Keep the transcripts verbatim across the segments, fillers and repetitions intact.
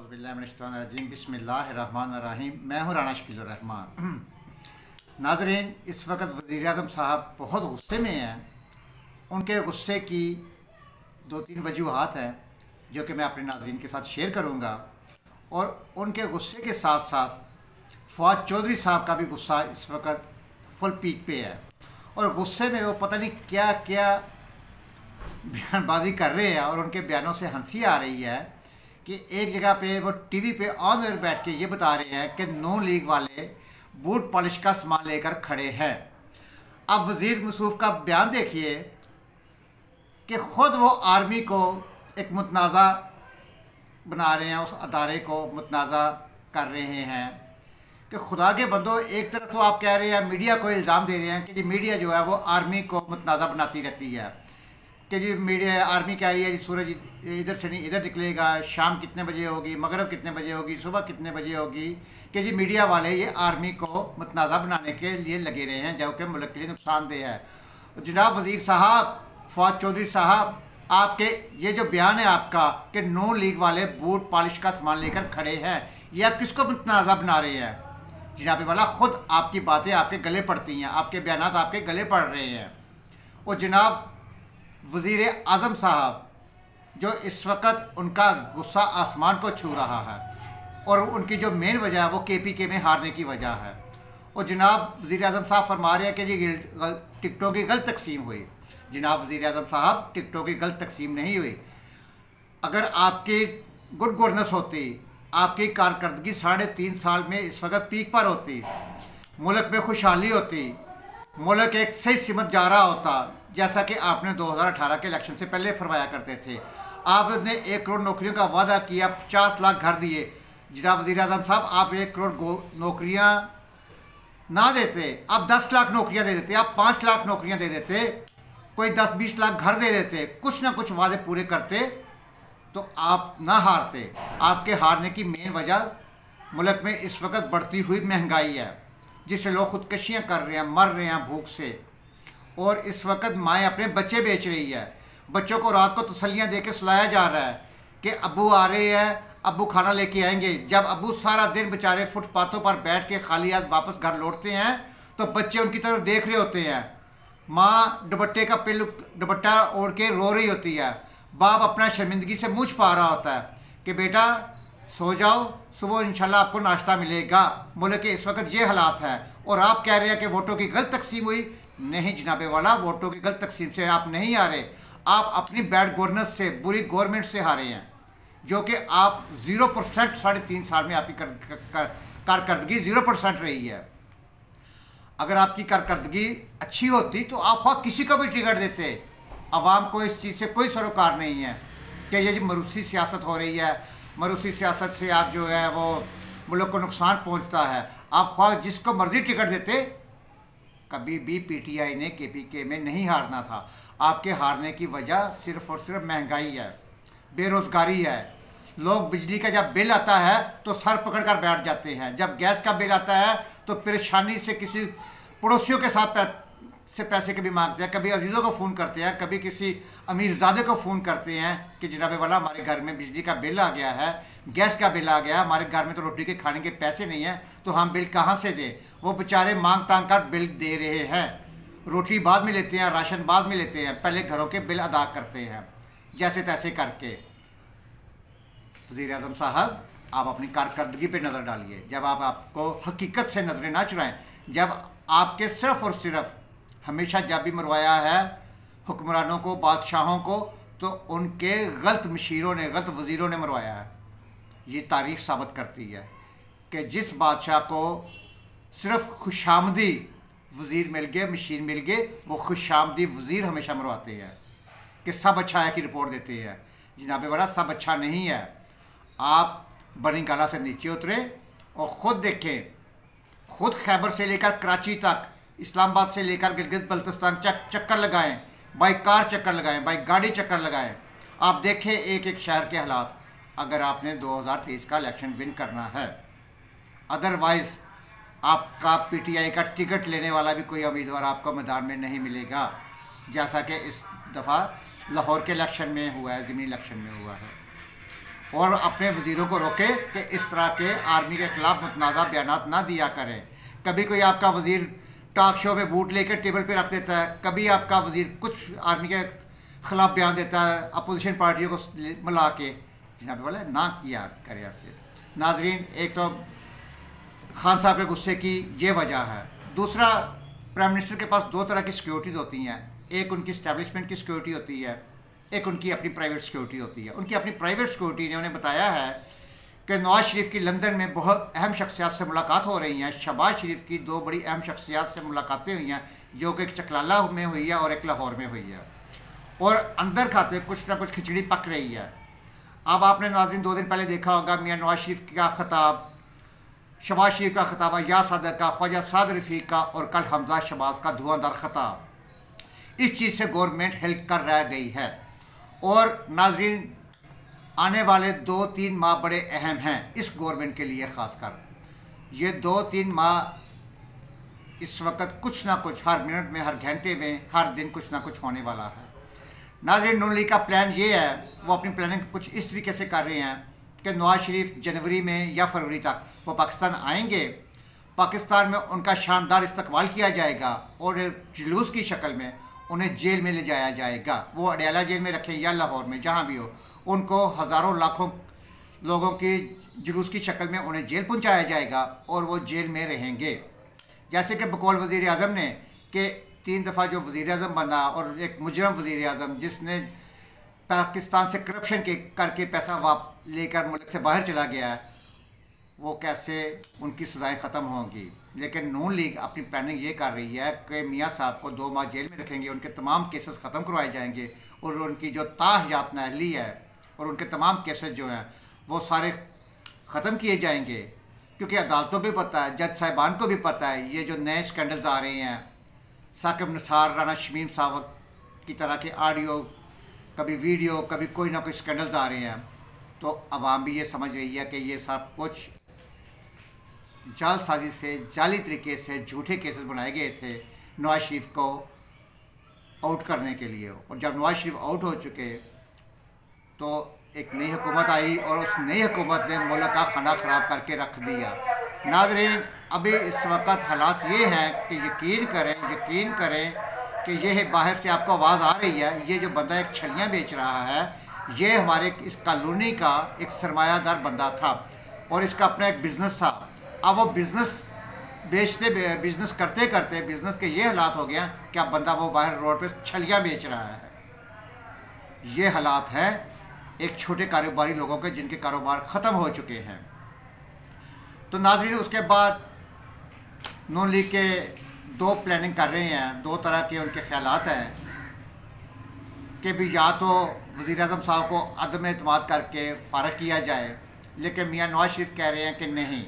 औज़ुबिल्लाहिमिनश्शैतानिर्रजीम बिस्मिल्लाहिर्रहमानिर्रहीम। मैं हूँ राना शकील रहमान। नाज़रीन, इस वक्त वज़ीर आज़म साहब बहुत गुस्से में हैं। उनके गुस्से की दो तीन वजूहात हैं जो कि मैं अपने नाज़रीन के साथ शेयर करूँगा। और उनके गुस्से के साथ साथ फवाद चौधरी साहब का भी गुस्सा इस वक्त फुल पीक पे है और गुस्से में वो पता नहीं क्या क्या बयानबाजी कर रहे हैं और उनके बयानों से हंसी आ रही है कि एक जगह पे वो टीवी पे ऑन एयर बैठ के ये बता रहे हैं कि नौ लीग वाले बूट पॉलिश का सामान लेकर खड़े हैं। अब वज़ीर मसूफ़ का बयान देखिए कि ख़ुद वो आर्मी को एक मुतनाज़ा बना रहे हैं, उस अदारे को मुतनाज़ा कर रहे हैं कि खुदा के बंदो, एक तरफ तो आप कह रहे हैं, मीडिया को इल्ज़ाम दे रहे हैं कि जी मीडिया जो है वो आर्मी को मुतनाज़ा बनाती रहती है कि जी मीडिया आर्मी कह रही है जी सूरज इधर से नहीं इधर निकलेगा, शाम कितने बजे होगी, मगरब कितने बजे होगी, सुबह कितने बजे होगी, कि जी मीडिया वाले ये आर्मी को मुतनाज़ा बनाने के लिए लगे रहे हैं जो कि मुल्क के लिए नुकसानदेह है। जनाब वज़ीर साहब, फवाद चौधरी साहब, आपके ये जो बयान है आपका कि नौ लीग वाले बूट पॉलिश का सामान लेकर खड़े हैं, ये आप किसको मुतनाज़ा बना रहे हैं? जनाब वाला, ख़ुद आपकी बातें आपके गले पड़ती हैं, आपके बयान आपके गले पड़ रहे हैं। और जनाब वज़ीर आज़म साहब, जो इस वक्त उनका गुस्सा आसमान को छू रहा है और उनकी जो मेन वजह है वो के पी के में हारने की वजह है। और जनाब वज़ीर आज़म साहब फरमा रहे हैं कि जी टिकटों की गलत तकसीम हुई। जनाब वज़ीर आज़म साहब, टिकटों की गलत तकसीम नहीं हुई। अगर आपकी गुड गवर्नेंस होती, आपकी कारकर्दगी साढ़े तीन साल में इस वक्त पीक पर होती, मुल्क में खुशहाली होती, मुल्क एक सही सिमत जा रहा होता जैसा कि आपने दो हज़ार अठारह के इलेक्शन से पहले फरमाया करते थे। आपने एक करोड़ नौकरियों का वादा किया, पचास लाख घर दिए। जनाब वज़ीर आज़म साहब, आप एक करोड़ नौकरियां ना देते, आप दस लाख नौकरियां दे देते, आप पाँच लाख नौकरियां दे देते, कोई दस बीस लाख घर दे देते, कुछ ना कुछ वादे पूरे करते तो आप ना हारते। आपके हारने की मेन वजह मुल्क में इस वक्त बढ़ती हुई महंगाई है जिससे लोग खुदकशियाँ कर रहे हैं, मर रहे हैं भूख से। और इस वक्त माएँ अपने बच्चे बेच रही है, बच्चों को रात को तसल्लियाँ दे के सुलाया जा रहा है कि अब्बू आ रहे हैं, अब्बू खाना लेके आएंगे। जब अब्बू सारा दिन बेचारे फुटपाथों पर बैठ के खाली हाथ वापस घर लौटते हैं तो बच्चे उनकी तरफ देख रहे होते हैं। माँ दुपट्टे का पिल्लू दुपट्टा ओढ़ के रो रही होती है, बाप अपना शर्मिंदगी से मुँह छुपा रहा होता है कि बेटा सो जाओ, सुबह इंशाल्लाह आपको नाश्ता मिलेगा। मुल्क के इस वक्त ये हालात हैं और आप कह रहे हैं कि वोटों की गलत तकसीम हुई। नहीं जनाबे वाला, वोटों की गलत तकसीम से आप नहीं हारे, आप अपनी बैड गवर्नेंस से, बुरी गवर्नमेंट से हारे हैं जो कि आप ज़ीरो परसेंट साढ़े तीन साल में आपकी कारकर्दगी ज़ीरो परसेंट रही है। अगर आपकी कारकर्दगी अच्छी होती तो आप ख़ुद किसी को भी टिकट देते। आवाम को इस चीज़ से कोई सरोकार नहीं है कि ये जो मरूसी सियासत हो रही है, मरूसी सियासत से आप जो है वो मुल्क को नुकसान पहुंचता है। आप ख्वाह जिसको मर्जी टिकट देते, कभी भी पीटीआई ने केपीके में नहीं हारना था। आपके हारने की वजह सिर्फ और सिर्फ महंगाई है, बेरोज़गारी है। लोग बिजली का जब बिल आता है तो सर पकड़ कर बैठ जाते हैं, जब गैस का बिल आता है तो परेशानी से किसी पड़ोसियों के साथ पै, से पैसे कभी मांगते हैं, कभी अजीज़ों को फ़ोन करते हैं, कभी किसी अमीरजादे को फ़ोन करते हैं कि जनाबे वाला हमारे घर में बिजली का बिल आ गया है, गैस का बिल आ गया, हमारे घर में तो रोटी के खाने के पैसे नहीं हैं, तो हम बिल कहाँ से दें। वो बेचारे मांग तांग कर बिल दे रहे हैं, रोटी बाद में लेते हैं, राशन बाद में लेते हैं, पहले घरों के बिल अदा करते हैं जैसे तैसे करके। वज़ीर आज़म साहब, आप अपनी कारकर्दगी पे नज़र डालिए। जब आप आपको हकीकत से नज़रें ना चुराएं, जब आपके सिर्फ़ और सिर्फ हमेशा जब भी मरवाया है हुक्मरानों को, बादशाहों को, तो उनके गलत मशीरों ने, गलत वज़ीरों ने मरवाया है। ये तारीख़ साबित करती है कि जिस बादशाह को सिर्फ खुशामदी वज़ीर मिल गए, मशीर मिल गए, वो खुशामदी वज़ीर हमेशा मरवाते हैं कि सब अच्छा है की रिपोर्ट देते हैं। जनाबे वाला, सब अच्छा नहीं है। आप बनी गाला से नीचे उतरे और ख़ुद देखें, ख़ुद खैबर से लेकर कराची तक, इस्लामाबाद से लेकर गिलगित बल्तिस्तान चक चक्कर लगाएं, बाई कार चक्कर लगाएं, बाई गाड़ी चक्कर लगाएं। आप देखें एक एक शहर के हालात, अगर आपने दो हज़ार तेईस का इलेक्शन विन करना है। अदरवाइज़ आपका पीटीआई का टिकट लेने वाला भी कोई उम्मीदवार आपको मैदान में नहीं मिलेगा, जैसा कि इस दफ़ा लाहौर के इलेक्शन में हुआ है, ज़मीनी इलेक्शन में हुआ है। और अपने वज़ीरों को रोके कि इस तरह के आर्मी के ख़िलाफ़ मुतनाज़ा बयानात ना दिया करें। कभी कोई आपका वज़ीर टॉक शो पे बूट लेकर टेबल पे रख देता है, कभी आपका वज़ीर कुछ आर्मी के ख़िलाफ़ बयान देता है अपोजिशन पार्टियों को मिला के। जनाब बोले ना किया करे ऐसे। नाजरीन, एक तो खान साहब के गुस्से की ये वजह है। दूसरा, प्राइम मिनिस्टर के पास दो तरह की सिक्योरिटीज़ होती हैं, एक उनकी इस्टेब्लिशमेंट की सिक्योरिटी होती है, एक उनकी अपनी प्राइवेट सिक्योरिटी होती है। उनकी अपनी प्राइवेट सिक्योरिटी ने उन्हें बताया है कि नवाज शरीफ की लंदन में बहुत अहम शख्सियात से मुलाकात हो रही हैं। शहबाज शरीफ की दो बड़ी अहम शख्सियात से मुलाकातें हुई हैं, जो कि एक चकलाला में हुई है और एक लाहौर में हुई है, और अंदर खाते कुछ ना कुछ खिचड़ी पक रही है। अब आपने नाज़रीन दो दिन पहले देखा होगा मियाँ नवाज शरीफ का ख़िताब, शहबाज शरीफ का ख़िताब, या सादक का, ख्वाजा साद रफ़ीक का, और कल हमजा शहबाज का धुआंधार ख़िताब। इस चीज़ से गवर्नमेंट हेल्प कर रह गई है। और नाजरीन, आने वाले दो तीन माह बड़े अहम हैं इस गवर्नमेंट के लिए। ख़ासकर ये दो तीन माह इस वक्त कुछ ना कुछ हर मिनट में, हर घंटे में, हर दिन कुछ ना कुछ होने वाला है। नाजरीन, नून लीग का प्लान ये है, वो अपनी प्लानिंग कुछ इस तरीके से कर रहे हैं कि नवाज शरीफ जनवरी में या फरवरी तक वो पाकिस्तान आएंगे। पाकिस्तान में उनका शानदार इस्तकबाल किया जाएगा और जुलूस की शक्ल में उन्हें जेल में ले जाया जाएगा। वो अडयाला जेल में रखें या लाहौर में, जहाँ भी हो, उनको हज़ारों लाखों लोगों की जुलूस की शक्ल में उन्हें जेल पहुँचाया जाएगा और वो जेल में रहेंगे। जैसे कि बकौल वज़ीर आज़म ने कि तीन दफ़ा जो वज़ीर आज़म बना और एक मुजरम वज़ीर आज़म जिसने पाकिस्तान से करप्शन के करके पैसा वाप लेकर मुल्क से बाहर चला गया है, वो कैसे उनकी सज़ाएँ ख़त्म होंगी। लेकिन नून लीग अपनी प्लानिंग ये कर रही है कि मियाँ साहब को दो माह जेल में रखेंगे, उनके तमाम केसेस ख़त्म करवाए जाएंगे और उनकी जो ताहयात नाअहली है और उनके तमाम केसेस जो हैं वो सारे ख़त्म किए जाएंगे। क्योंकि अदालतों को भी पता है, जज साहिबान को भी पता है, ये जो नए स्कैंडल्स आ रहे हैं, साकिब निसार, राना शमीम साहब की तरह के ऑडियो, कभी वीडियो, कभी कोई ना कोई स्कैंडल्स आ रहे हैं, तो अवाम भी ये समझ रही है कि ये सब कुछ जालसाजी से, जाली तरीके से झूठे केसेस बनाए गए थे नवाज शरीफ को आउट करने के लिए। और जब नवाज शरीफ आउट हो चुके तो एक नई हुकूमत आई और उस नई हुकूमत ने मुल्क का खाना ख़राब करके रख दिया। नाज़रीन, अभी इस वक्त हालात ये हैं कि यकीन करें यकीन करें कि ये बाहर से आपको आवाज़ आ रही है, ये जो बंदा एक छड़ियाँ बेच रहा है, ये हमारे इस कॉलोनी का एक सरमायादार बंदा था और इसका अपना एक बिज़नेस था। अब वो बिज़नेस बेचते बिज़नेस करते करते बिज़नेस के ये हालात हो गया कि अब बंदा वो बाहर रोड पे छलियाँ बेच रहा है। ये हालात हैं एक छोटे कारोबारी लोगों के जिनके कारोबार ख़त्म हो चुके हैं। तो नाज़रीन, उसके बाद नून लीग के दो प्लानिंग कर रहे हैं, दो तरह के उनके ख्यालात हैं कि भी या तो वज़ीर आज़म साहब को अदम एतमाद करके फ़ारग किया जाए, लेकिन मियाँ नवाज शरीफ कह रहे हैं कि नहीं,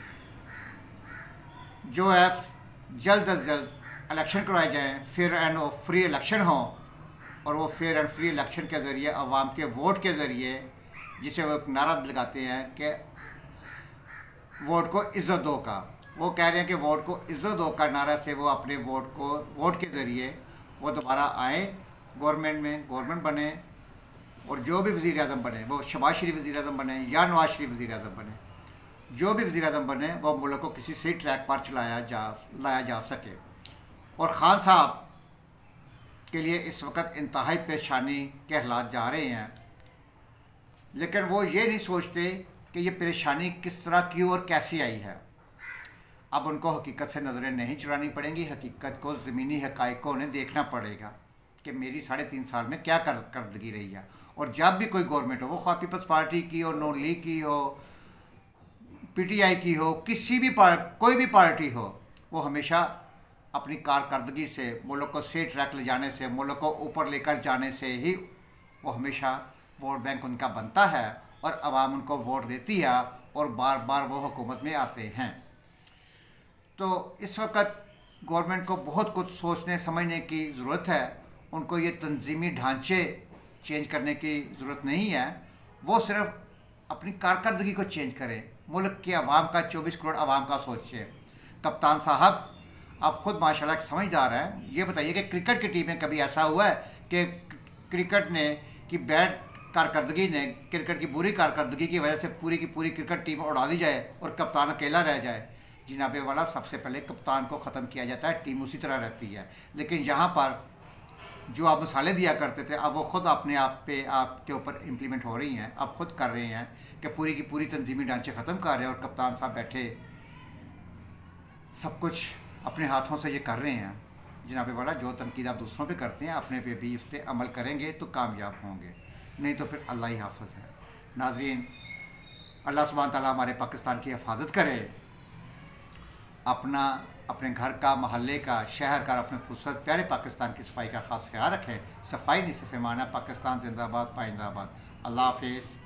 जो है जल्द अज जल्द इलेक्शन करवाए जाएँ, फेयर एंड फ्री इलेक्शन हो और वो फेयर एंड फ्री इलेक्शन के ज़रिए अवाम के वोट के ज़रिए, जिसे वो एक नारा लगाते हैं कि वोट को इज़्ज़त दो का, वो कह रहे हैं कि वोट को इज़्ज़त दो का नारा से वो अपने वोट को वोट के ज़रिए वो दोबारा आए गवर्नमेंट में, गवर्नमेंट बने और जो भी वज़ीर आज़म बने, वो शहबाज शरीफ वज़ीर आज़म बने या नवाज शरीफ वज़ीर आज़म बने, जो भी वज़ीर आज़म बने वो मुल्क को किसी सही ट्रैक पर चलाया जा लाया जा सके। और ख़ान साहब के लिए इस वक्त इंतहाई परेशानी के हालात जा रहे हैं, लेकिन वो ये नहीं सोचते कि ये परेशानी किस तरह की और कैसी आई है। अब उनको हकीकत से नज़रें नहीं चुरानी पड़ेंगी, हकीकत को ज़मीनी हक़ाइक़ को उन्हें देखना पड़ेगा कि मेरी साढ़े तीन साल में क्या कर करदगी रही है। और जब भी कोई गवर्नमेंट हो, वो ख्वाह पीपल्स पार्टी की हो, नून लीग की हो, पीटीआई की हो, किसी भी पार कोई भी पार्टी हो, वो हमेशा अपनी कारकर्दगी से मुल्क को सही ट्रैक ले जाने से, मुल्क को ऊपर लेकर जाने से ही वो हमेशा वोट बैंक उनका बनता है और आवाम उनको वोट देती है और बार बार वो हुकूमत में आते हैं। तो इस वक्त गवर्नमेंट को बहुत कुछ सोचने समझने की ज़रूरत है। उनको ये तंजीमी ढांचे चेंज करने की ज़रूरत नहीं है, वो सिर्फ अपनी कारकर्दगी को चेंज करें, मुल्क के अवाम का, चौबीस करोड़ अवाम का सोचें। कप्तान साहब, आप खुद माशाल्लाह एक समझदार हैं, ये बताइए कि क्रिकेट की टीम में कभी ऐसा हुआ है कि क्रिकेट ने कि बैट कारकर्दगी ने, क्रिकेट की बुरी कारकर्दगी की वजह से पूरी की पूरी क्रिकेट टीम उड़ा दी जाए और कप्तान अकेला रह जाए, जनाबे वाला सबसे पहले कप्तान को ख़त्म किया जाता है, टीम उसी तरह रहती है। लेकिन यहाँ पर जो आप मसाले दिया करते थे अब वो ख़ुद अपने आप पे आपके ऊपर इम्प्लीमेंट हो रही हैं, आप खुद कर रहे हैं कि पूरी की पूरी तंजीमी ढांचे ख़त्म कर रहे हैं और कप्तान साहब बैठे सब कुछ अपने हाथों से ये कर रहे हैं। जनाबे वाला जो तनकीद आप दूसरों पे करते हैं अपने पे भी इस पर अमल करेंगे तो कामयाब होंगे, नहीं तो फिर अल्लाह ही हाफ़िज़ है। नाज़रीन, अल्लाह सुब्हान तआला हमारे पाकिस्तान की हिफाजत करे, अपना अपने घर का, महल्ले का, शहर का, अपने खूबसूरत प्यारे पाकिस्तान की सफाई का ख़ास ख्याल रखें। सफाई नहीं सिर्फ माना, पाकिस्तान जिंदाबाद, पाइंदाबाद। अल्लाह हाफ़िज़।